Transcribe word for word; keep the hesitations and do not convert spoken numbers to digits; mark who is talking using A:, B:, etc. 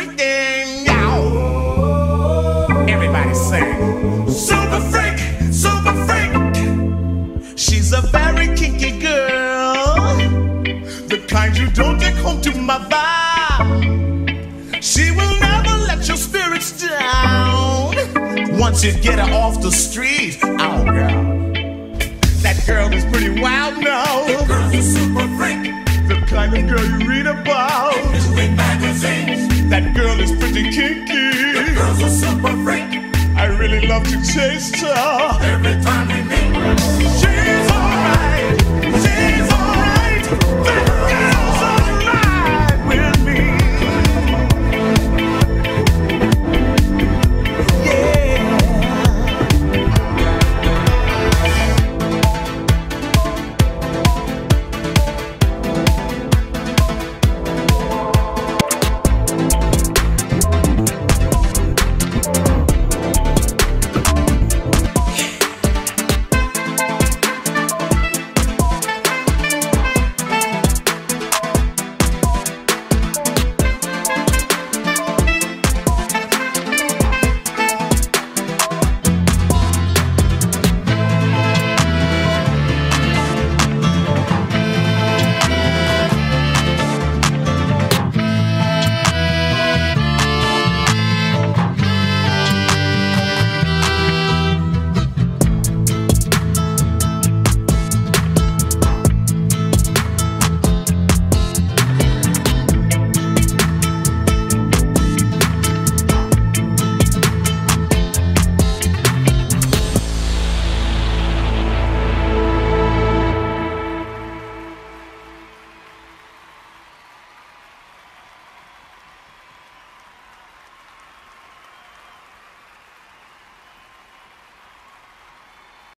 A: freaking out. Everybody sing. Super freak, super freak. She's a very kinky girl, the kind you don't take home to my bar. She will never let your spirits down. Once you get her off the street, oh girl, that girl is pretty wild now. The girl's a super freak, the kind of girl you read about in magazines. That girl is pretty kinky. The girl's a super freak. I really love to taste her every time we